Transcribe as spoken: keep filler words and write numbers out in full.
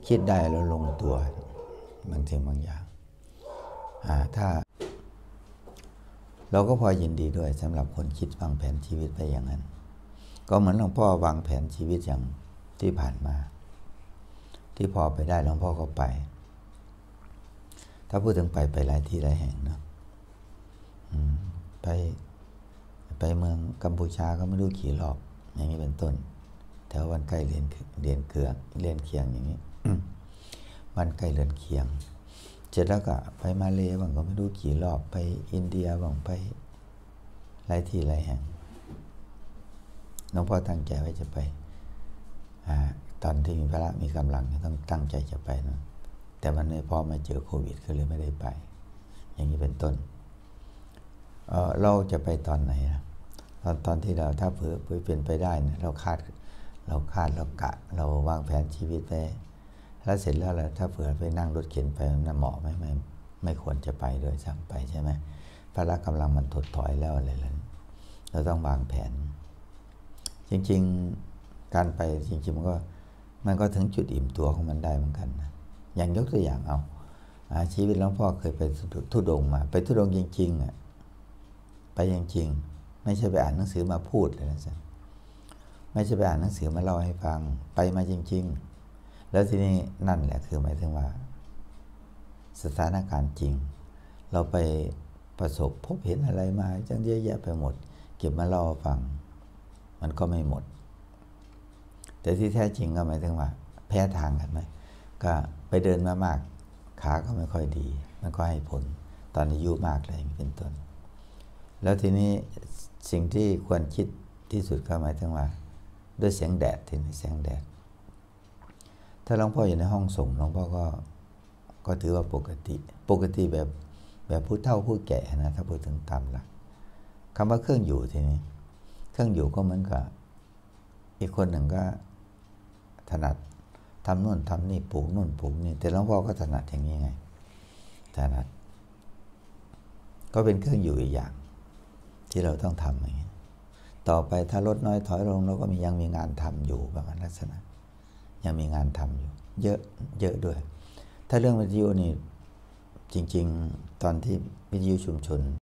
คิดได้แล้วลงตัวบางสิ่งบางอย่างถ้าเราก็พอยินดีด้วยสำหรับคนคิดวางแผนชีวิตไปอย่างนั้นก็เหมือนหลวงพ่อวางแผนชีวิตอย่างที่ผ่านมาที่พอไปได้หลวงพ่อก็ไปถ้าพูดถึงไปไปหลายที่หลายแห่งเนาะไปไปเมืองกัมพูชาก็ไม่รู้กี่รอบอย่างนี้เป็นต้นแถววันใกล้เรียนเรียนเกือเรียนเคียงอย่างนี้ วันใกล้เรียนเคียงเสร็จแล้วก็ไปมาเลย์บางก็ไม่รู้กี่รอบไปอินเดียบางไปหลายที่หลายแห่งหลวงพ่อตั้งใจไว้จะไปตอนที่มีพระมีกำลังต้องตั้งใจจะไปนะแต่มันไม่พอมาเจอโควิดก็เลยไม่ได้ไปอย่างนี้เป็นต้น เ, เราจะไปตอนไหนนะตอนตอนที่เราถ้าเผื่อเป็นไปได้นะเราคาดเราคาดเรากะเราวางแผนชีวิตไปแล้วเสร็จแล้วเราถ้าเผื่อไปนั่งรถเข็นไปน่าเหมาะไหมไม่ไม่ควรจะไปโดยซ้ำไปใช่ไหมพละกำลังมันถดถอยแล้วอะไรแล้วเราต้องวางแผนจริงๆการไปจริงๆมันก็มันก็ถึงจุดอิ่มตัวของมันได้เหมือนกันนะอย่างยกตัวอย่างเอาชีวิตหลวงพ่อเคยไปทุดงมาไปทุดงจริงๆอ่ะไปจริงๆไม่ใช่ไปอ่านหนังสือมาพูดเลยนะจ๊ะไม่ใช่ไปอ่านหนังสือมาเล่าให้ฟังไปมาจริงๆแล้วทีนี้นั่นแหละคือหมายถึงว่าสถานการณ์จริงเราไปประสบพบเห็นอะไรมาจังเยอะแยะไปหมดเก็บมาเล่าฟังมันก็ไม่หมดแต่ที่แท้จริงก็หมายถึงว่าแพ้ทางกันไหมก็ไปเดินมามากขาก็ไม่ค่อยดีมันก็ให้ผลตอนอายุมากเลยเป็นต้นแล้วทีนี้สิ่งที่ควรคิดที่สุดก็หมายถึงว่าด้วยแสงแดดทีนี้แสงแดดถ้าหลวงพ่ออยู่ในห้องส่งหลวงพ่อก็ก็ถือว่าปกติปกติแบบแบบผู้เฒ่าผู้แก่นะถ้าพูดถึงตามหลักคำว่าเครื่องอยู่ทีนี้เครื่องอยู่ก็เหมือนกับอีกคนหนึ่งก็ถนัดทำนู่นทำนี่ปลูกนู่นปลูกนี่แต่หลวงพ่อก็ถนัดอย่างนี้ไงถนัดก็เป็นเครื่องอยู่อีกอย่างที่เราต้องทำอย่างนี้ต่อไปถ้าลดน้อยถอยลงเราก็มียังมีงานทำอยู่ประมาณลักษณะยังมีงานทำอยู่เยอะเยอะด้วยถ้าเรื่องวิทยุนี่จริงๆตอนที่วิทยุชุมชน